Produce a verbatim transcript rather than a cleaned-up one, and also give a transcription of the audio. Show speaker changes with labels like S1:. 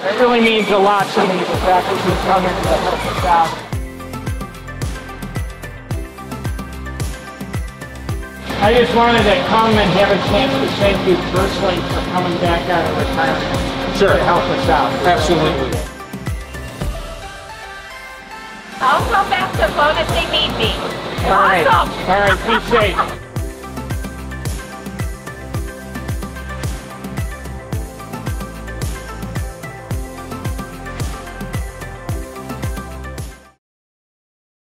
S1: It really means a lot to me, the fact that you've come in to help us out. I just wanted to come and have a chance to thank you personally for coming back out of retirement.
S2: Sure.
S1: To help us out.
S2: Absolutely.
S3: I'll come back to phone if they need me.
S1: All right.
S3: Awesome.
S1: All right, be safe.